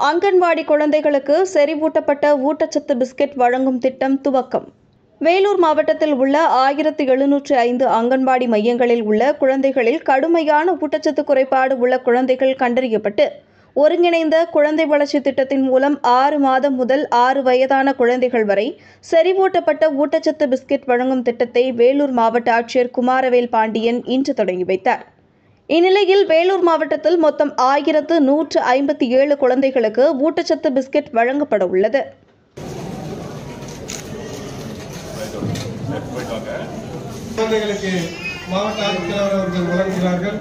அங்கன்வாடி குழந்தைகளுக்கு செறிவூட்டப்பட்ட ஊட்டச்சத்து பிஸ்கெட் வழங்கும் திட்டம் துவக்கம். வேலூர் மாவட்டத்தில் உள்ள 1705 அங்கன்வாடி மையங்களில் உள்ள குழந்தைகளில் கடுமையான ஊட்டச்சத்து குறைபாடு உள்ள குழந்தைகள் கண்டறியப்பட்டு ஒருங்கிணைந்த குழந்தை வளர்ச்சி திட்டத்தின் மூலம் 6 மாதம் முதல் 6 வயதான குழந்தைகள் வரை செறிவூட்டப்பட்ட ஊட்டச்சத்து பிஸ்கெட் வழங்கும் திட்டத்தை வேலூர் மாவட்ட ஆட்சியர் குமாரவேல் பாண்டியன் இன்று தொடங்கி வைத்தார். இந்நிலையில் வேலூர் மாவட்டத்தில் மொத்தம் 1157 குழந்தைகளுக்கு ஊட்டச்சத்து பிஸ்கெட் வழங்கப்பட உள்ளது. குழந்தைகளுக்கு மாவட்ட ஆட்சித்தலைவர் அவர்கள் வழங்குகிறார்கள்.